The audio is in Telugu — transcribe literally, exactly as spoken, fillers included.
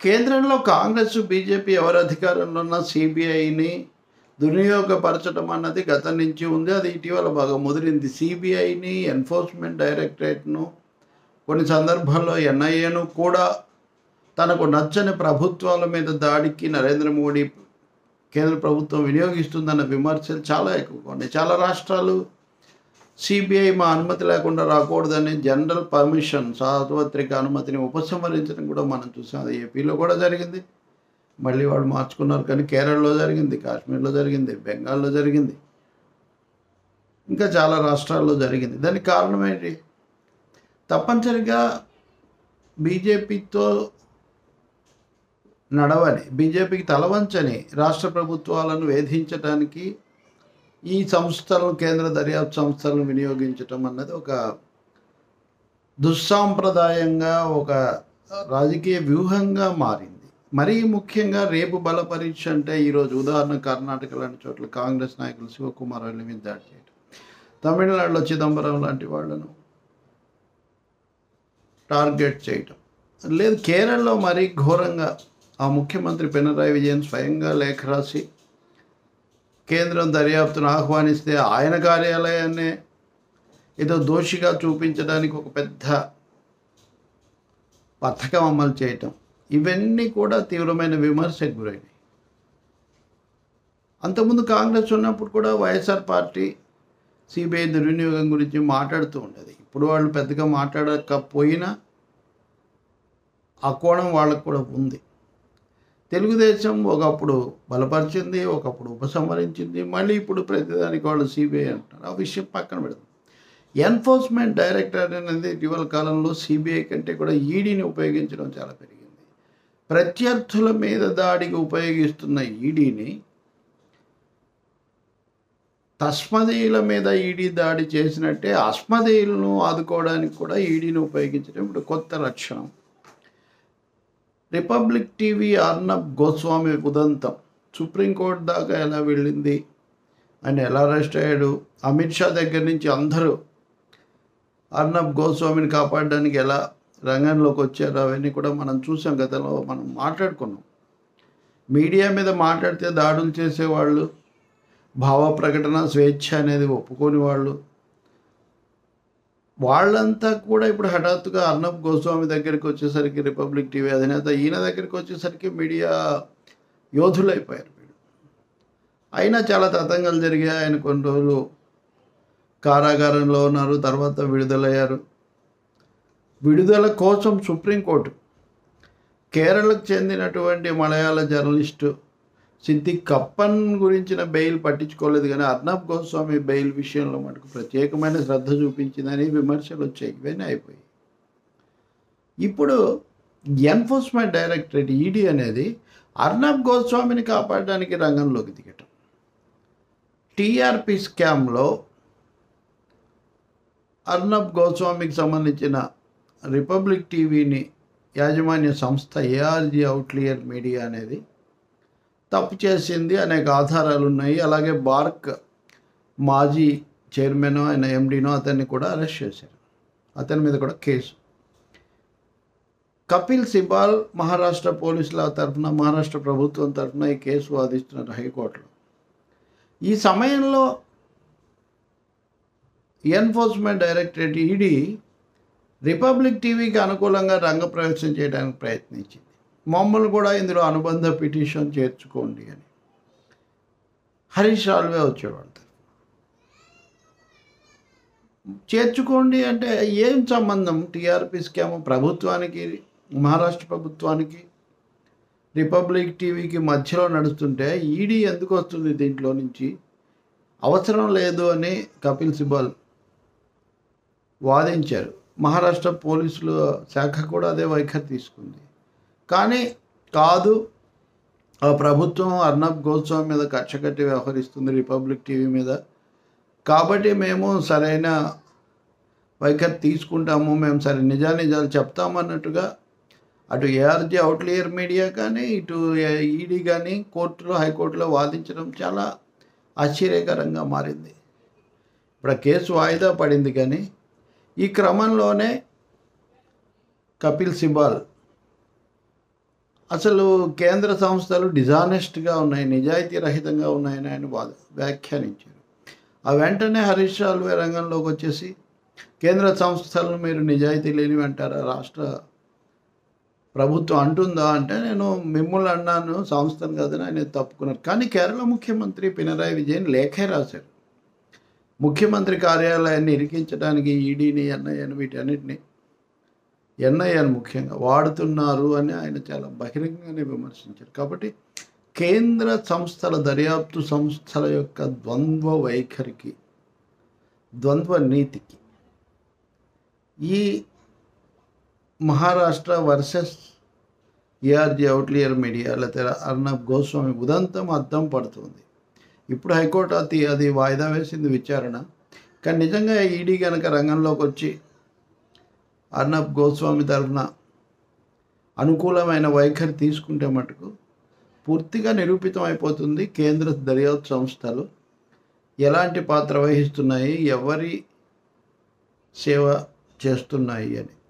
కేంద్రంలో కాంగ్రెస్, బీజేపీ ఎవరు అధికారంలో ఉన్న సీబీఐని దుర్వినియోగపరచడం అన్నది గతం నుంచి ఉంది. అది ఇటీవల బాగా ముదిరింది. సీబీఐని, ఎన్ఫోర్స్మెంట్ డైరెక్టరేట్‌ను, కొన్ని సందర్భాల్లో ఎన్ఐఏను కూడా తనకు నచ్చని ప్రభుత్వాల మీద దాడికి నరేంద్ర మోడీ కేంద్ర ప్రభుత్వం వినియోగిస్తుందన్న విమర్శలు చాలా ఎక్కువగా ఉన్నాయి. చాలా రాష్ట్రాలు సీబీఐ మా అనుమతి లేకుండా రాకూడదని జనరల్ పర్మిషన్, సార్వత్రిక అనుమతిని ఉపసంహరించడం కూడా మనం చూసాం. అది ఏపీలో కూడా జరిగింది. మళ్ళీ వాళ్ళు మార్చుకున్నారు. కానీ కేరళలో జరిగింది, కాశ్మీర్లో జరిగింది, బెంగాల్లో జరిగింది, ఇంకా చాలా రాష్ట్రాల్లో జరిగింది. దానికి కారణం ఏంటి? తప్పనిసరిగా బీజేపీతో నడవని, బీజేపీకి తలవంచని రాష్ట్ర ప్రభుత్వాలను వేధించడానికి ఈ సంస్థలను, కేంద్ర దర్యాప్తు సంస్థలను వినియోగించటం అన్నది ఒక దుస్సాంప్రదాయంగా, ఒక రాజకీయ వ్యూహంగా మారింది. మరీ ముఖ్యంగా రేపు బల పరీక్ష అంటే ఈరోజు ఉదాహరణ కర్ణాటక లాంటి చోట్ల కాంగ్రెస్ నాయకులు శివకుమార్ వాళ్ళ మీద దాడి చేయడం, తమిళనాడులో చిదంబరం లాంటి వాళ్ళను టార్గెట్ చేయటం, లేదు కేరళలో మరీ ఘోరంగా ఆ ముఖ్యమంత్రి పినరాయి విజయన్ స్వయంగా లేఖ రాసి కేంద్రం దర్యాప్తును ఆహ్వానిస్తే ఆయన కార్యాలయాన్నే ఏదో దోషిగా చూపించడానికి ఒక పెద్ద పథకం అమలు చేయటం, ఇవన్నీ కూడా తీవ్రమైన విమర్శకు గురైనాయి. అంతకుముందు కాంగ్రెస్ ఉన్నప్పుడు కూడా వైఎస్ఆర్ పార్టీ సిబిఐ దుర్వినియోగం గురించి మాట్లాడుతూ ఉండేది. ఇప్పుడు వాళ్ళు పెద్దగా మాట్లాడకపోయినా ఆ కోణం వాళ్ళకు కూడా ఉంది. తెలుగుదేశం ఒకప్పుడు బలపరిచింది, ఒకప్పుడు ఉపసంహరించింది, మళ్ళీ ఇప్పుడు ప్రతిదానికి వాళ్ళు సిబిఐ అంటారు. ఆ విషయం పక్కన పెడదాం. ఎన్ఫోర్స్మెంట్ డైరెక్టరేట్ అనేది ఇటీవల కాలంలో సిబిఐ కంటే కూడా ఈడీని ఉపయోగించడం చాలా పెరిగింది. ప్రత్యర్థుల మీద దాడికి ఉపయోగిస్తున్న ఈడీని తస్మదీయుల మీద ఈడీ దాడి చేసినట్టే అస్మదీయులను ఆదుకోవడానికి కూడా ఈడీని ఉపయోగించడం ఇప్పుడు కొత్త లక్షణం. రిపబ్లిక్ టీవీ అర్నబ్ గోస్వామి ఉదంతం సుప్రీంకోర్టు దాకా ఎలా వెళ్ళింది, ఆయన ఎలా అరెస్ట్ అయ్యాడు, అమిత్ షా దగ్గర నుంచి అందరూ అర్నబ్ గోస్వామిని కాపాడడానికి ఎలా రంగంలోకి వచ్చారు, అవన్నీ కూడా మనం చూసాం. గతంలో మనం మాట్లాడుకున్నాం. మీడియా మీద మాట్లాడితే దాడులు చేసేవాళ్ళు, భావ ప్రకటన స్వేచ్ఛ అనేది ఒప్పుకోని వాళ్ళు, వాళ్ళంతా కూడా ఇప్పుడు హఠాత్తుగా అర్నబ్ గోస్వామి దగ్గరికి వచ్చేసరికి, రిపబ్లిక్ టీవీ అధినేత ఈయన దగ్గరికి వచ్చేసరికి మీడియా యోధులైపోయారు వీళ్ళు. అయినా చాలా తతంగాలు జరిగాయి. ఆయన కొన్ని రోజులు కారాగారంలో ఉన్నారు, తర్వాత విడుదలయ్యారు. విడుదల కోసం సుప్రీంకోర్టు కేరళకు చెందినటువంటి మలయాళ జర్నలిస్టు సిద్దిక్ కప్పన్ గురించిన బెయిల్ పట్టించుకోలేదు, కానీ అర్నబ్ గోస్వామి బెయిల్ విషయంలో మనకు ప్రత్యేకమైన శ్రద్ధ చూపించిందని విమర్శలు వచ్చాయి. ఇవన్నీ అయిపోయి ఇప్పుడు ఎన్ఫోర్స్మెంట్ డైరెక్టరేట్ ఈడీ అనేది అర్నబ్ గోస్వామిని కాపాడడానికి రంగంలోకి దిగటం. టీఆర్పీ స్కామ్లో అర్నబ్ గోస్వామికి సంబంధించిన రిపబ్లిక్ టీవీని యాజమాన్య సంస్థ ఏఆర్జీ అవుట్లియర్ మీడియా అనేది తప్పు చేసింది, అనేక ఆధారాలు ఉన్నాయి. అలాగే బార్క్ మాజీ చైర్మన్, ఆయన ఎండీనో అతన్ని కూడా అరెస్ట్ చేశారు. అతని మీద కూడా కేసు. కపిల్ సిబాల్ మహారాష్ట్ర పోలీసుల తరఫున, మహారాష్ట్ర ప్రభుత్వం తరఫున ఈ కేసు వాదిస్తున్నారు హైకోర్టులో. ఈ సమయంలో ఎన్ఫోర్స్మెంట్ డైరెక్టరేట్ ఈడీ రిపబ్లిక్ టీవీకి అనుకూలంగా రంగప్రవేశం చేయడానికి ప్రయత్నించింది. మమ్మల్ని కూడా ఇందులో అనుబంధ పిటిషన్ చేర్చుకోండి అని. హరీష్ రాల్వే వచ్చేవాడు. చేర్చుకోండి అంటే ఏం సంబంధం? టీఆర్పీ స్కామ్ ప్రభుత్వానికి, మహారాష్ట్ర ప్రభుత్వానికి, రిపబ్లిక్ టీవీకి మధ్యలో నడుస్తుంటే ఈడీ ఎందుకు వస్తుంది దీంట్లో నుంచి? అవసరం లేదు అని కపిల్ సిబాల్ వాదించారు. మహారాష్ట్ర పోలీసుల శాఖ కూడా అదే వైఖరి తీసుకుంది. కానీ కాదు, ఆ ప్రభుత్వం అర్నబ్ గోస్వామి మీద కక్ష కట్టి వ్యవహరిస్తుంది రిపబ్లిక్ టీవీ మీద, కాబట్టి మేము సరైన వైఖరి తీసుకుంటాము, మేము సరే నిజానిజాలు చెప్తామన్నట్టుగా అటు ఏఆర్జీ అవుట్లియర్ మీడియా కానీ, ఇటు ఈడీ కానీ కోర్టులో, హైకోర్టులో వాదించడం చాలా ఆశ్చర్యకరంగా మారింది. ఇప్పుడు ఆ కేసు వాయిదా పడింది. కానీ ఈ క్రమంలోనే కపిల్ సిబాల్ అసలు కేంద్ర సంస్థలు డిజానెస్ట్గా ఉన్నాయి, నిజాయితీ రహితంగా ఉన్నాయని ఆయన వాద వ్యాఖ్యానించారు. ఆ వెంటనే హరీష్ సాల్వే రంగంలోకి వచ్చేసి కేంద్ర సంస్థలను మీరు నిజాయితీ లేనివి అంటారా, రాష్ట్ర ప్రభుత్వం అంటుందా అంటే, నేను మిమ్మల్ని అన్నాను సంస్థను కాదని ఆయన తప్పుకున్నారు. కానీ కేరళ ముఖ్యమంత్రి పినరాయి విజయన్ లేఖే రాశారు. ముఖ్యమంత్రి కార్యాలయాన్ని ఇరికించడానికి ఈడీని ఎన్ఐఏని వీటన్నిటిని ఎన్ఐఏని ముఖ్యంగా వాడుతున్నారు అని ఆయన చాలా బహిరంగంగానే విమర్శించారు. కాబట్టి కేంద్ర సంస్థల దర్యాప్తు సంస్థల యొక్క ద్వంద్వ వైఖరికి, ద్వంద్వ నీతికి ఈ Maharashtra versus ARG outlier media లేకపోతే అర్నబ్ గోస్వామి ఉదంతం అద్దం పడుతుంది. ఇప్పుడు హైకోర్టు అది అది వాయిదా వేసింది విచారణ. కానీ నిజంగా ఈడీ కనుక రంగంలోకి వచ్చి అర్నబ్ గోస్వామి తరఫున అనుకూలమైన వైఖరి తీసుకుంటే మటుకు పూర్తిగా నిరూపితం అయిపోతుంది కేంద్ర దర్యాప్తు సంస్థలు ఎలాంటి పాత్ర వహిస్తున్నాయి, ఎవరి సేవ చేస్తున్నాయి అని.